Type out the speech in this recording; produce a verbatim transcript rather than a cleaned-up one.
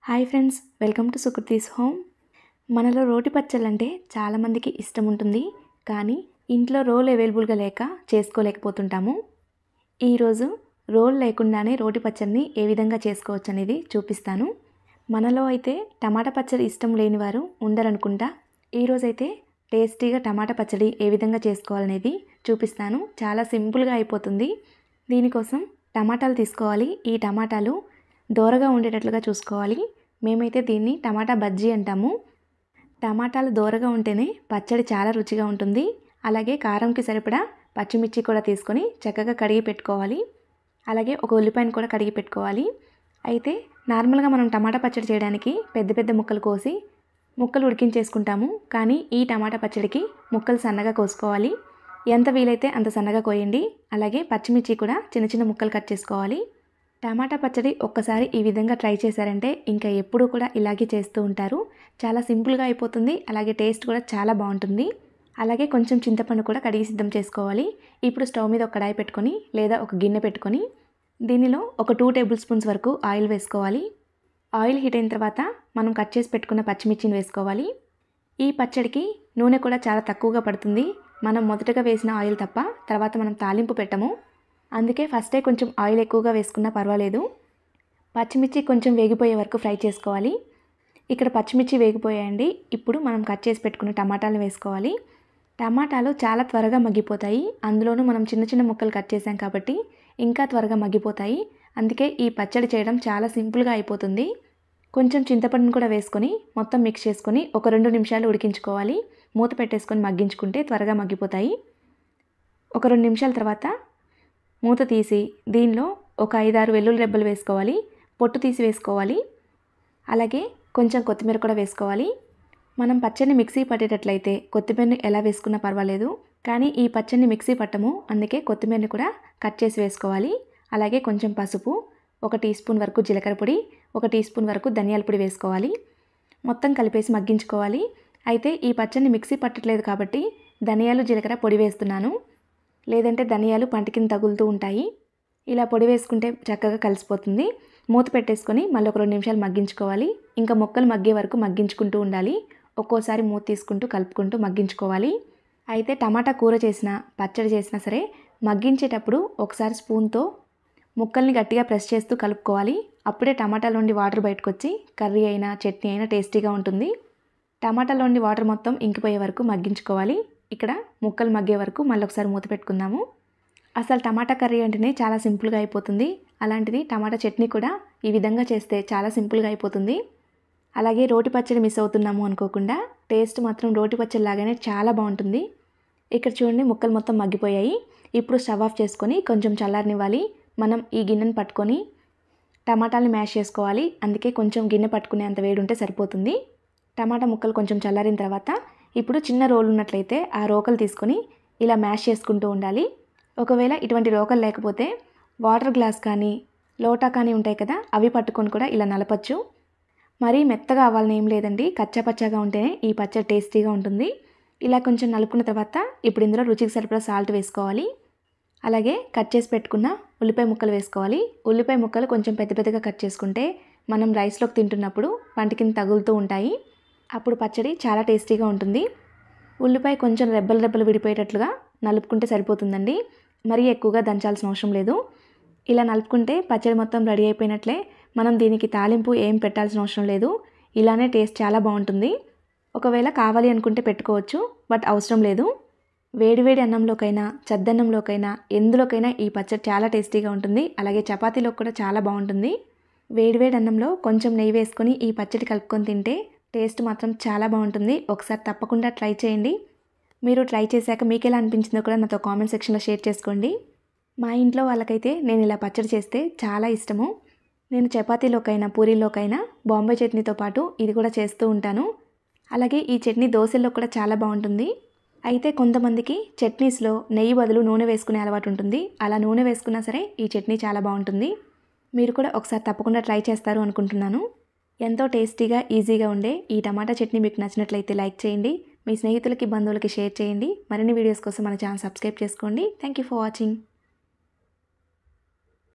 Hi friends, welcome to Sukruti's home. మనలో రోటి పచ్చళ్ళంటే చాలామందికి ఇష్టం ఉంటుంది, కానీ ఇంట్లో రోల్ అవైలబుల్గా లేక చేసుకోలేకపోతుంటాము. ఈరోజు రోల్ లేకుండానే రోటి పచ్చడిని ఏ విధంగా చేసుకోవచ్చు అనేది చూపిస్తాను. మనలో అయితే టమాటా పచ్చడి ఇష్టం లేని వారు ఉండరనుకుంటా. ఈరోజైతే టేస్టీగా టమాటా పచ్చడి ఏ విధంగా చేసుకోవాలనేది చూపిస్తాను. చాలా సింపుల్గా అయిపోతుంది. దీనికోసం టమాటాలు తీసుకోవాలి. ఈ టమాటాలు దోరగా ఉండేటట్లుగా చూసుకోవాలి. మేమైతే దీన్ని టమాటా బజ్జీ అంటాము. టమాటాలు దోరగా ఉంటేనే పచ్చడి చాలా రుచిగా ఉంటుంది. అలాగే కారంకి సరిపడా పచ్చిమిర్చి కూడా తీసుకొని చక్కగా కడిగి పెట్టుకోవాలి. అలాగే ఒక ఉల్లిపాయను కూడా కడిగి పెట్టుకోవాలి. అయితే నార్మల్గా మనం టమాటా పచ్చడి చేయడానికి పెద్ద పెద్ద ముక్కలు కోసి ముక్కలు ఉడికించేసుకుంటాము. కానీ ఈ టమాటా పచ్చడికి ముక్కలు సన్నగా కోసుకోవాలి. ఎంత వీలైతే అంత సన్నగా కోయండి. అలాగే పచ్చిమిర్చి కూడా చిన్న చిన్న ముక్కలు కట్ చేసుకోవాలి. టమాటా పచ్చడి ఒక్కసారి ఈ విధంగా ట్రై చేశారంటే ఇంకా ఎప్పుడూ కూడా ఇలాగే చేస్తూ ఉంటారు. చాలా సింపుల్గా అయిపోతుంది. అలాగే టేస్ట్ కూడా చాలా బాగుంటుంది. అలాగే కొంచెం చింతపండు కూడా కడిగి సిద్ధం చేసుకోవాలి. ఇప్పుడు స్టవ్ మీద ఒక కడాయి పెట్టుకొని లేదా ఒక గిన్నె పెట్టుకొని దీనిలో ఒక టూ టేబుల్ స్పూన్స్ వరకు ఆయిల్ వేసుకోవాలి. ఆయిల్ హీట్ అయిన తర్వాత మనం కట్ చేసి పెట్టుకున్న పచ్చిమిర్చిని వేసుకోవాలి. ఈ పచ్చడికి నూనె కూడా చాలా తక్కువగా పడుతుంది. మనం మొదటగా వేసిన ఆయిల్ తప్ప తర్వాత మనం తాలింపు పెట్టము. అందుకే ఫస్టే కొంచెం ఆయిల్ ఎక్కువగా వేసుకున్నా పర్వాలేదు. పచ్చిమిర్చి కొంచెం వేగిపోయే వరకు ఫ్రై చేసుకోవాలి. ఇక్కడ పచ్చిమిర్చి వేగిపోయాయండి. ఇప్పుడు మనం కట్ చేసి పెట్టుకున్న టమాటాలు వేసుకోవాలి. టమాటాలు చాలా త్వరగా మగ్గిపోతాయి. అందులోనూ మనం చిన్న చిన్న ముక్కలు కట్ చేసాం కాబట్టి ఇంకా త్వరగా మగ్గిపోతాయి. అందుకే ఈ పచ్చడి చేయడం చాలా సింపుల్గా అయిపోతుంది. కొంచెం చింతపండును కూడా వేసుకొని మొత్తం మిక్స్ చేసుకొని ఒక రెండు నిమిషాలు ఉడికించుకోవాలి. మూత పెట్టేసుకొని మగ్గించుకుంటే త్వరగా మగ్గిపోతాయి. ఒక రెండు నిమిషాల తర్వాత మూత తీసి దీనిలో ఒక ఐదారు వెల్లుల్లి రెబ్బలు వేసుకోవాలి. పొట్టు తీసి వేసుకోవాలి. అలాగే కొంచెం కొత్తిమీర కూడా వేసుకోవాలి. మనం పచ్చడిని మిక్సీ పట్టేటట్లయితే కొత్తిమీరని ఎలా వేసుకున్నా పర్వాలేదు. కానీ ఈ పచ్చడిని మిక్సీ పట్టము. అందుకే కొత్తిమీరని కూడా కట్ చేసి వేసుకోవాలి. అలాగే కొంచెం పసుపు, ఒక టీ స్పూన్ వరకు జీలకర్ర పొడి, ఒక టీ స్పూన్ వరకు ధనియాల పొడి వేసుకోవాలి. మొత్తం కలిపేసి మగ్గించుకోవాలి. అయితే ఈ పచ్చడిని మిక్సీ పట్టట్లేదు కాబట్టి ధనియాలు జీలకర్ర పొడి వేస్తున్నాను. లేదంటే ధనియాలు పంట కింద తగులుతూ ఉంటాయి. ఇలా పొడి వేసుకుంటే చక్కగా కలిసిపోతుంది. మూత పెట్టేసుకొని మళ్ళీ ఒక రెండు నిమిషాలు మగ్గించుకోవాలి. ఇంకా ముక్కలు మగ్గే వరకు మగ్గించుకుంటూ ఉండాలి. ఒక్కోసారి మూత తీసుకుంటూ కలుపుకుంటూ మగ్గించుకోవాలి. అయితే టమాటా కూర చేసినా పచ్చడి చేసినా సరే మగ్గించేటప్పుడు ఒకసారి స్పూన్తో ముక్కల్ని గట్టిగా ప్రెస్ చేస్తూ కలుపుకోవాలి. అప్పుడే టమాటాలోని వాటర్ బయటకు వచ్చి కర్రీ అయినా చట్నీ అయినా టేస్టీగా ఉంటుంది. టమాటాలోని వాటర్ మొత్తం ఇంకిపోయే వరకు మగ్గించుకోవాలి. ఇక్కడ ముక్కలు మగ్గే వరకు మళ్ళీ ఒకసారి మూత పెట్టుకుందాము. అసలు టమాటా కర్రీ అంటేనే చాలా సింపుల్గా అయిపోతుంది. అలాంటిది టమాటా చట్నీ కూడా ఈ విధంగా చేస్తే చాలా సింపుల్గా అయిపోతుంది. అలాగే రోటి పచ్చడి మిస్ అవుతున్నాము అనుకోకుండా టేస్ట్ మాత్రం రోటి పచ్చడి లాగానే చాలా బాగుంటుంది. ఇక్కడ చూడండి ముక్కలు మొత్తం మగ్గిపోయాయి. ఇప్పుడు స్టవ్ ఆఫ్ చేసుకొని కొంచెం చల్లారనివ్వాలి. మనం ఈ గిన్నెను పట్టుకొని టమాటాలని మ్యాష్ చేసుకోవాలి. అందుకే కొంచెం గిన్నె పట్టుకునే అంత వేడి ఉంటే సరిపోతుంది. టమాటా ముక్కలు కొంచెం చల్లారిన తర్వాత ఇప్పుడు చిన్న రోలు ఉన్నట్లయితే ఆ రోకలు తీసుకొని ఇలా మ్యాష్ చేసుకుంటూ ఉండాలి. ఒకవేళ ఇటువంటి రోకలు లేకపోతే వాటర్ గ్లాస్ కానీ లోటా కానీ ఉంటాయి కదా, అవి పట్టుకొని కూడా ఇలా నలపచ్చు. మరీ మెత్తగా అవ్వాలని ఏం లేదండి. కచ్చాపచ్చాగా ఉంటేనే ఈ పచ్చడి టేస్టీగా ఉంటుంది. ఇలా కొంచెం నలుపుకున్న తర్వాత ఇప్పుడు ఇందులో రుచికి సరిపడా సాల్ట్ వేసుకోవాలి. అలాగే కట్ చేసి పెట్టుకున్న ఉల్లిపాయ ముక్కలు వేసుకోవాలి. ఉల్లిపాయ ముక్కలు కొంచెం పెద్ద పెద్దగా కట్ చేసుకుంటే మనం రైస్లోకి తింటున్నప్పుడు పంట కింద తగులుతూ ఉంటాయి. అప్పుడు పచ్చడి చాలా టేస్టీగా ఉంటుంది. ఉల్లిపాయ కొంచెం రెబ్బలు రెబ్బలు విడిపోయేటట్లుగా నలుపుకుంటే సరిపోతుందండి. మరీ ఎక్కువగా దంచాల్సిన అవసరం లేదు. ఇలా నలుపుకుంటే పచ్చడి మొత్తం రెడీ అయిపోయినట్లే. మనం దీనికి తాలింపు ఏం పెట్టాల్సిన అవసరం లేదు. ఇలానే టేస్ట్ చాలా బాగుంటుంది. ఒకవేళ కావాలి అనుకుంటే పెట్టుకోవచ్చు, బట్ అవసరం లేదు. వేడివేడి అన్నంలోకైనా చద్దన్నంలోకైనా ఎందులోకైనా ఈ పచ్చడి చాలా టేస్టీగా ఉంటుంది. అలాగే చపాతీలో కూడా చాలా బాగుంటుంది. వేడివేడి అన్నంలో కొంచెం నెయ్యి వేసుకొని ఈ పచ్చడి కలుపుకొని తింటే టేస్ట్ మాత్రం చాలా బాగుంటుంది. ఒకసారి తప్పకుండా ట్రై చేయండి. మీరు ట్రై చేశాక మీకు ఎలా అనిపించిందో కూడా నాతో కామెంట్ సెక్షన్లో షేర్ చేసుకోండి. మా ఇంట్లో వాళ్ళకైతే నేను ఇలా పచ్చడి చేస్తే చాలా ఇష్టము. నేను చపాతీలోకైనా పూరీలోకైనా బాంబే చట్నీతో పాటు ఇది కూడా చేస్తూ ఉంటాను. అలాగే ఈ చట్నీ దోశల్లో కూడా చాలా బాగుంటుంది. అయితే కొంతమందికి చట్నీస్లో నెయ్యి బదులు నూనె వేసుకునే అలవాటు ఉంటుంది. అలా నూనె వేసుకున్నా సరే ఈ చట్నీ చాలా బాగుంటుంది. మీరు కూడా ఒకసారి తప్పకుండా ట్రై చేస్తారు అనుకుంటున్నాను. ఎంతో టేస్టీగా ఈజీగా ఉండే ఈ టమాటా చట్నీ మీకు నచ్చినట్లయితే లైక్ చేయండి. మీ స్నేహితులకి బంధువులకి షేర్ చేయండి. మరిన్ని వీడియోస్ కోసం మన ఛానల్ సబ్స్క్రైబ్ చేసుకోండి. Thank you for watching.